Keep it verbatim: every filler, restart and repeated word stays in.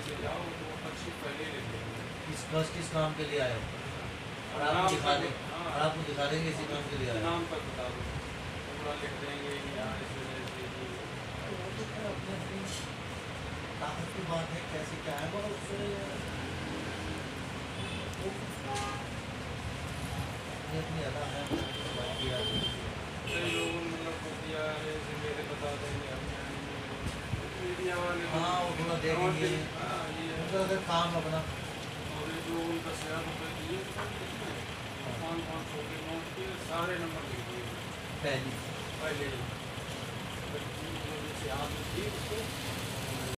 से जाओ तो वो पर्ची पहले ले लेंगे। किस बस किस काम के लिए आए हो? और आपको नाम दिखा तक दें हाँ और आपको दिखा देंगे इसी काम के लिए आए हो। नाम तक बता दो, पूरा लिख देंगे कि हाँ इस वजह से ये वो तो खैर अपनी अपनी ताकत की बात है, कैसे क्या है मगर उससे अपनी अपनी अदा है, बात किया कई लोगों ने मतलब को दिया है जैसे मेरे बता देंगे हम जाएंगे मीडिया वाले हाँ वो थोड़ा देखेंगे हाँ ये उनका अगर काम अपना और एक लोग उनका शेयर रुपये दिए पाँच पाँच सौ के नोट के सारे नंबर लिख दिए पहली पहले ही जैसे आप लिखिए उसको